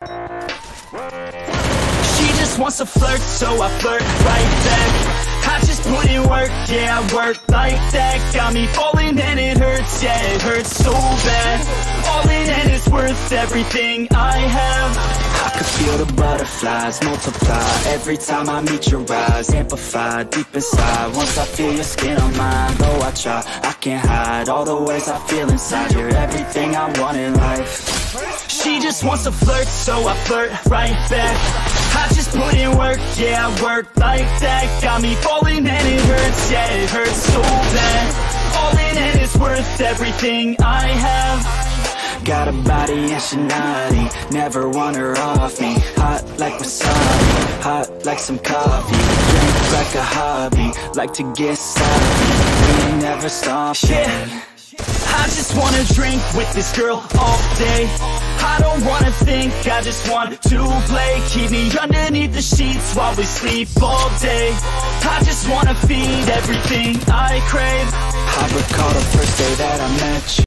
She just wants to flirt, so I flirt right back. I just put in work, yeah, I work like that. Got me falling and it hurts, yeah, it hurts so bad. All in and it's worth everything I have. I could feel the butterflies multiply every time I meet your eyes. Amplify deep inside once I feel your skin on mine. Though I try, I can't hide all the ways I feel inside. You're everything I want in life. She just wants to flirt, so I flirt right back. I just put in work, yeah, I work like that. Got me falling and it hurts, yeah, it hurts so bad. All in and it's worth everything I have. Got a body and she naughty, never want her off me. Hot like wasabi, hot like some coffee. Drink like a hobby, like to get sloppy. We ain't never stop, yeah. I just wanna drink with this girl all day. I don't wanna think, I just want to play. Keep me underneath the sheets while we sleep all day. I just wanna feed everything I crave. I recall the first day that I met you.